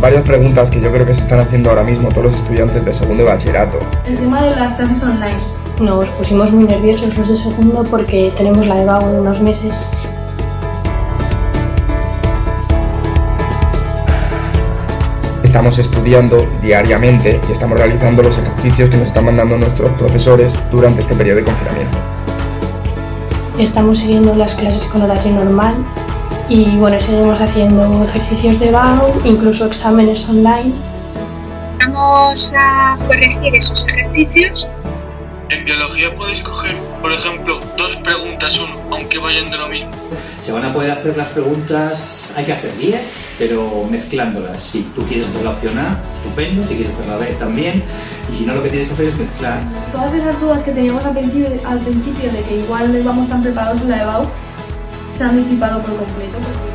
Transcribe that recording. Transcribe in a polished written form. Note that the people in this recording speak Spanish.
varias preguntas que yo creo que se están haciendo ahora mismo todos los estudiantes de segundo de bachillerato. El tema de las clases online. Nos pusimos muy nerviosos los de segundo porque tenemos la EBAU en unos meses. Estamos estudiando diariamente y estamos realizando los ejercicios que nos están mandando nuestros profesores durante este periodo de confinamiento. Estamos siguiendo las clases con horario normal y bueno, seguimos haciendo ejercicios de EBAU, incluso exámenes online. Vamos a corregir esos ejercicios. En biología podéis coger, por ejemplo, 2 preguntas, aunque vayan de lo mismo. Se van a poder hacer las preguntas, hay que hacer 10, pero mezclándolas. Si tú quieres hacer la opción A, estupendo, si quieres hacer la B también, y si no, lo que tienes que hacer es mezclar. Todas esas dudas que teníamos al principio de que igual no íbamos tan preparados en la EBAU se han disipado por completo.